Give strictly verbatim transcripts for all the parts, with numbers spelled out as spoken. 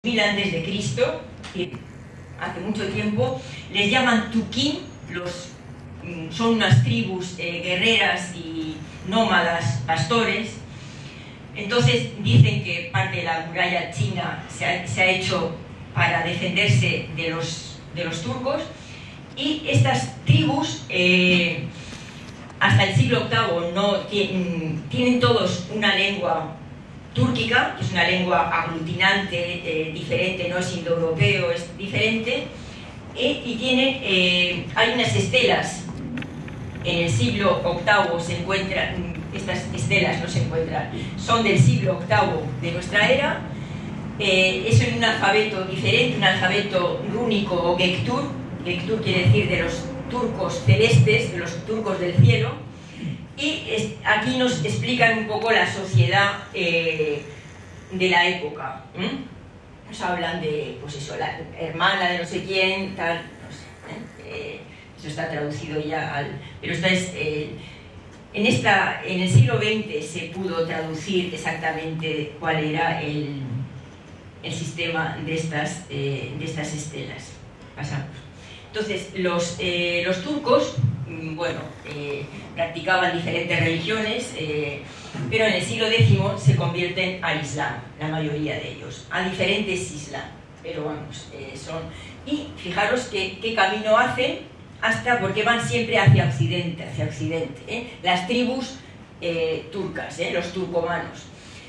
mil antes de Cristo, hace mucho tiempo, les llaman Tuquín, los, son unas tribus eh, guerreras y nómadas, pastores. Entonces dicen que parte de la muralla china se ha, se ha hecho para defenderse de los, de los turcos, y estas tribus eh, hasta el siglo octavo no tienen, tienen todos una lengua túrquica, que es una lengua aglutinante, eh, diferente, no es indoeuropeo, es diferente, eh, y tiene, eh, hay unas estelas. En el siglo octavo se encuentran, estas estelas no se encuentran, son del siglo octavo de nuestra era, eh, es en un alfabeto diferente, un alfabeto rúnico o Gektur. Gektur quiere decir de los turcos celestes, de los turcos del cielo. Y es, aquí nos explican un poco la sociedad eh, de la época. ¿eh? Nos hablan de, pues eso, la hermana de no sé quién, tal, no sé, ¿eh? Eh, eso está traducido ya al... Pero esta es, eh, en, esta, en el siglo veinte se pudo traducir exactamente cuál era el, el sistema de estas, eh, de estas estelas. Pasamos. Entonces, los, eh, los turcos, bueno, eh, practicaban diferentes religiones, eh, pero en el siglo décimo se convierten al Islam, la mayoría de ellos, a diferentes islas, pero vamos, eh, son... Y fijaros que, qué camino hacen, hasta porque van siempre hacia occidente, hacia occidente, ¿eh? Las tribus eh, turcas, ¿eh? Los turcomanos.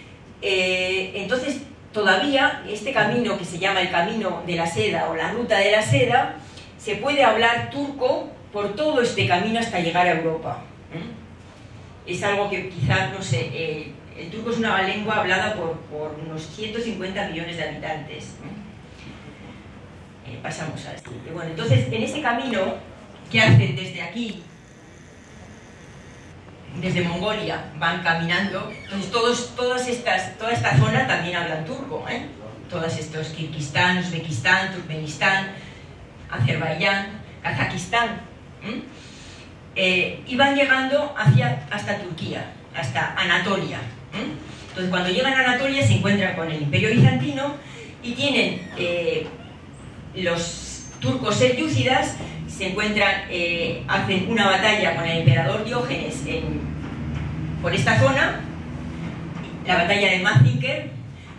Eh, entonces, todavía este camino que se llama el camino de la seda o la ruta de la seda, se puede hablar turco por todo este camino hasta llegar a Europa. ¿eh? Es algo que quizás, no sé, eh, el turco es una lengua hablada por, por unos ciento cincuenta millones de habitantes. ¿eh? Eh, pasamos al siguiente. Bueno, entonces, en ese camino que hacen desde aquí, desde Mongolia, van caminando, entonces todos, todas estas, toda esta zona también hablan turco, ¿eh? Todos estos, Kirguistán, Uzbekistán, Turkmenistán, Azerbaiyán, Kazajistán, ¿eh? Eh, y van llegando hacia, hasta Turquía, hasta Anatolia. ¿eh? Entonces, cuando llegan a Anatolia se encuentran con el Imperio Bizantino y tienen eh, los turcos selyúcidas, se encuentran, eh, hacen una batalla con el emperador Diógenes en, por esta zona, la batalla de Manzikert,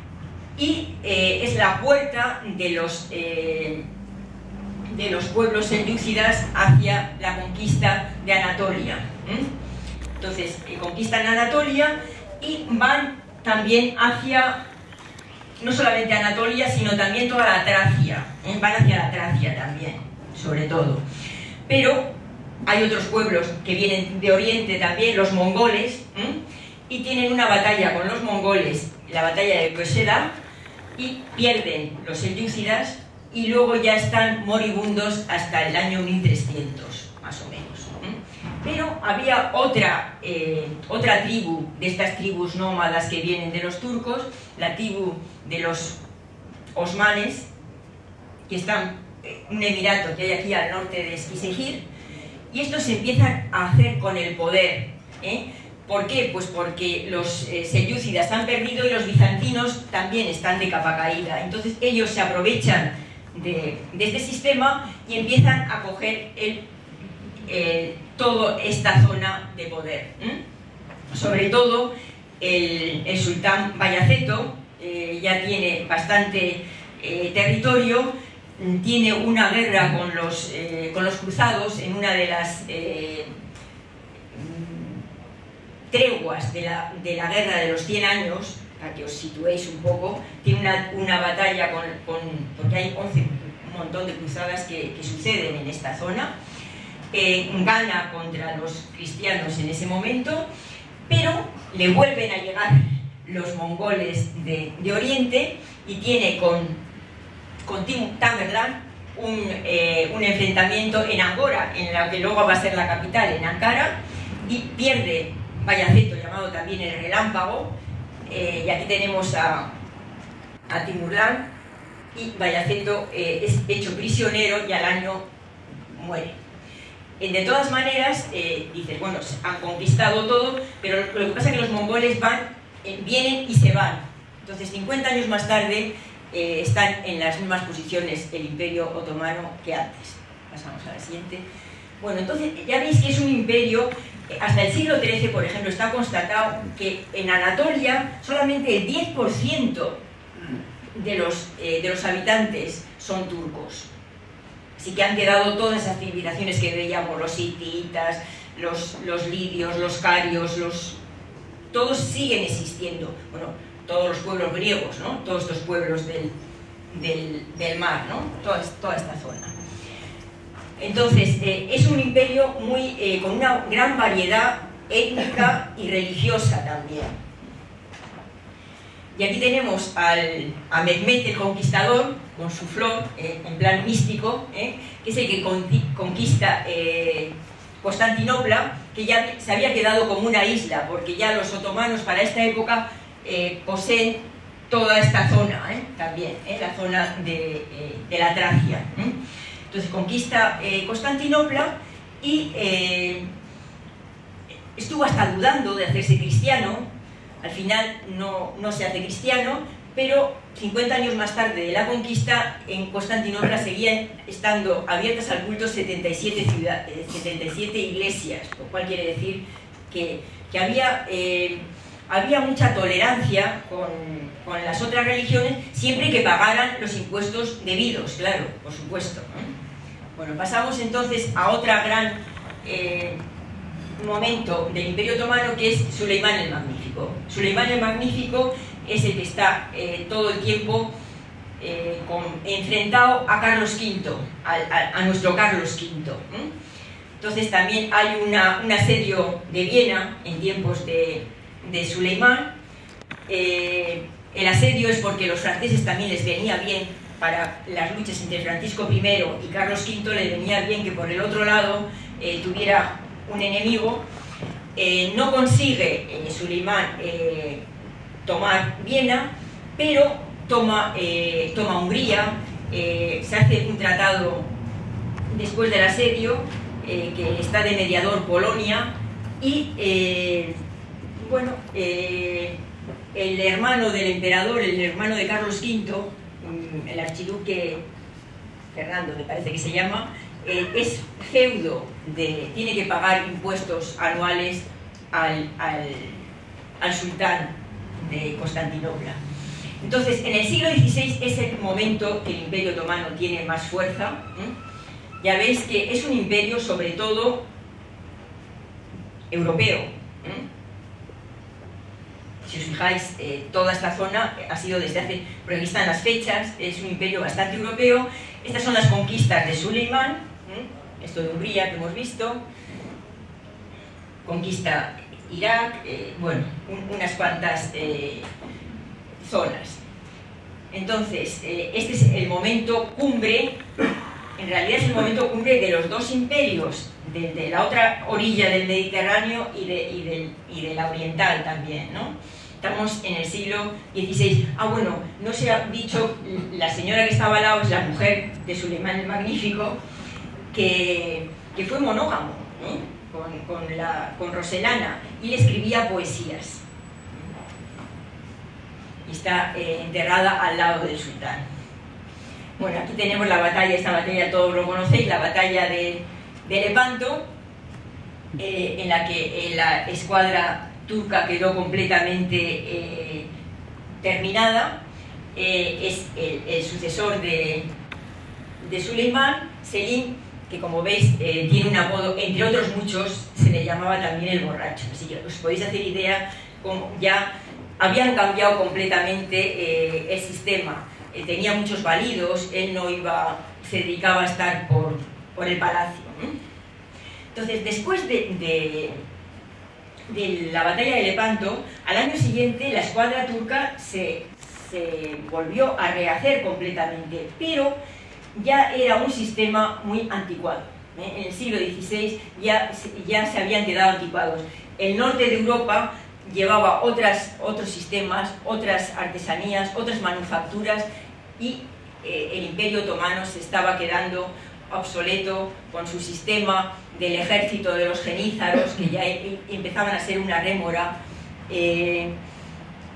y eh, es la puerta de los... Eh, de los pueblos selyúcidas hacia la conquista de Anatolia. ¿eh? Entonces, eh, conquistan Anatolia y van también hacia, no solamente Anatolia, sino también toda la Tracia. ¿eh? Van hacia la Tracia también, sobre todo. Pero hay otros pueblos que vienen de Oriente también, los mongoles, ¿eh? y tienen una batalla con los mongoles, la batalla de Köseda, y pierden los selyúcidas, y luego ya están moribundos hasta el año mil trescientos, más o menos. ¿eh? Pero había otra, eh, otra tribu, de estas tribus nómadas que vienen de los turcos, la tribu de los osmanes, que están en un emirato que hay aquí al norte de Eskişehir, y estos se empiezan a hacer con el poder. ¿eh? ¿Por qué? Pues porque los eh, selyúcidas han perdido y los bizantinos también están de capa caída. Entonces ellos se aprovechan De, de este sistema y empiezan a coger el, eh, toda esta zona de poder. ¿eh? Sobre todo el, el sultán Bayaceto eh, ya tiene bastante eh, territorio, tiene una guerra con los, eh, con los cruzados en una de las eh, treguas de la, de la guerra de los cien años, para que os situéis un poco, tiene una, una batalla con, con, porque hay once, un montón de cruzadas que, que suceden en esta zona, eh, gana contra los cristianos en ese momento, pero le vuelven a llegar los mongoles de, de Oriente y tiene con, con Timur Tamerlán un, eh, un enfrentamiento en Angora, en la que luego va a ser la capital, en Ankara, y pierde Bayaceto, llamado también el Relámpago. Eh, y aquí tenemos a, a Timurlán, y Bayaceto eh, es hecho prisionero y al año muere. Eh, de todas maneras, eh, dices, bueno, han conquistado todo, pero lo que pasa es que los mongoles van, eh, vienen y se van. Entonces, cincuenta años más tarde, eh, están en las mismas posiciones el Imperio Otomano que antes. Pasamos a la siguiente. Bueno, entonces ya veis que es un imperio, hasta el siglo trece, por ejemplo, está constatado que en Anatolia solamente el diez por ciento de los, eh, de los habitantes son turcos. Así que han quedado todas esas civilizaciones que veíamos, los hititas, los, los lidios, los carios, los, todos siguen existiendo. Bueno, todos los pueblos griegos, ¿no? Todos estos pueblos del, del, del mar, ¿no? Toda, toda esta zona. Entonces, eh, es un imperio muy, eh, con una gran variedad étnica y religiosa también. Y aquí tenemos al, a Mehmed el Conquistador, con su flor, eh, en plan místico, eh, que es el que conquista eh, Constantinopla, que ya se había quedado como una isla, porque ya los otomanos para esta época eh, poseen toda esta zona, eh, también, eh, la zona de, eh, de la Tracia. Eh. Entonces conquista eh, Constantinopla y eh, estuvo hasta dudando de hacerse cristiano. Al final no, no se hace cristiano, pero cincuenta años más tarde de la conquista, en Constantinopla seguían estando abiertas al culto setenta y siete, ciudad, setenta y siete iglesias, lo cual quiere decir que, que había, eh, había mucha tolerancia con, con las otras religiones, siempre que pagaran los impuestos debidos, claro, por supuesto, ¿no? Bueno, pasamos entonces a otra gran eh, momento del Imperio Otomano, que es Suleimán el Magnífico. Suleimán el Magnífico es el que está eh, todo el tiempo eh, con, enfrentado a Carlos quinto, a, a, a nuestro Carlos quinto. ¿eh? Entonces también hay una, un asedio de Viena en tiempos de, de Suleimán. Eh, el asedio es porque los franceses también les venía bien para las luchas entre Francisco primero y Carlos quinto, le venía bien que por el otro lado eh, tuviera un enemigo. Eh, no consigue eh, Suleimán eh, tomar Viena, pero toma, eh, toma Hungría, eh, se hace un tratado después del asedio, eh, que está de mediador Polonia, y eh, bueno, eh, el hermano del emperador, el hermano de Carlos quinto, el archiduque Fernando, me parece que se llama, eh, es feudo, de, tiene que pagar impuestos anuales al, al, al sultán de Constantinopla. Entonces, en el siglo dieciséis es el momento que el Imperio Otomano tiene más fuerza. ¿eh? Ya veis que es un imperio sobre todo europeo. ¿eh? Si os fijáis, eh, toda esta zona ha sido desde hace, porque aquí están las fechas, es un imperio bastante europeo. Estas son las conquistas de Suleimán, ¿eh? esto de Hungría que hemos visto, conquista Irak, eh, bueno, un, unas cuantas eh, zonas. Entonces, eh, este es el momento cumbre, en realidad es el momento cumbre de los dos imperios, de, de la otra orilla del Mediterráneo y de, y, del, y de la oriental también, ¿no? Estamos en el siglo dieciséis. Ah, bueno, no se ha dicho, la señora que estaba al lado es la mujer de Suleimán el Magnífico, que, que fue monógamo, ¿eh? con, con, la, con Roselana, y le escribía poesías. Y está eh, enterrada al lado del sultán. Bueno, aquí tenemos la batalla, esta batalla todos lo conocéis, la batalla de, de Lepanto, eh, en la que eh, la escuadra turca quedó completamente eh, terminada. Eh, es el, el sucesor de, de Suleimán, Selim, que como veis eh, tiene un apodo, entre otros muchos, se le llamaba también el borracho. Así que os podéis hacer idea, como ya habían cambiado completamente eh, el sistema. Eh, tenía muchos validos, él no iba, se dedicaba a estar por, por el palacio. ¿eh? Entonces, después de, de de la batalla de Lepanto, al año siguiente la escuadra turca se, se volvió a rehacer completamente, pero ya era un sistema muy anticuado. ¿eh? En el siglo dieciséis ya, ya se habían quedado anticuados. El norte de Europa llevaba otras, otros sistemas, otras artesanías, otras manufacturas, y eh, el Imperio Otomano se estaba quedando obsoleto con su sistema del ejército de los genízaros, que ya empezaban a ser una rémora, eh,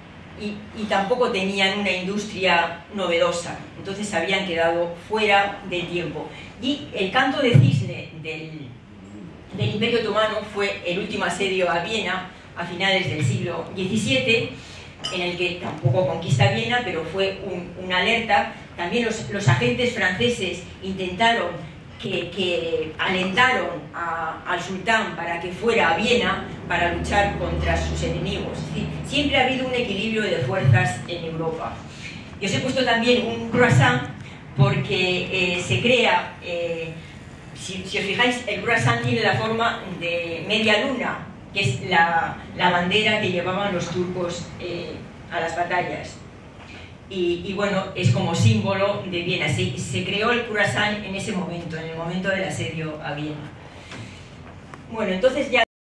y, y tampoco tenían una industria novedosa, entonces se habían quedado fuera del tiempo. Y el canto de cisne del, del Imperio Otomano fue el último asedio a Viena a finales del siglo diecisiete, en el que tampoco conquista Viena, pero fue un, una alerta. También los, los agentes franceses intentaron, que, que alentaron a, al sultán para que fuera a Viena para luchar contra sus enemigos. Es decir, siempre ha habido un equilibrio de fuerzas en Europa. Y os he puesto también un croissant porque eh, se crea, eh, si, si os fijáis, el croissant tiene la forma de media luna, que es la, la bandera que llevaban los turcos eh, a las batallas. Y, y bueno, es como símbolo de Viena. Se, se creó el croissant en ese momento, en el momento del asedio a Viena. Bueno, entonces ya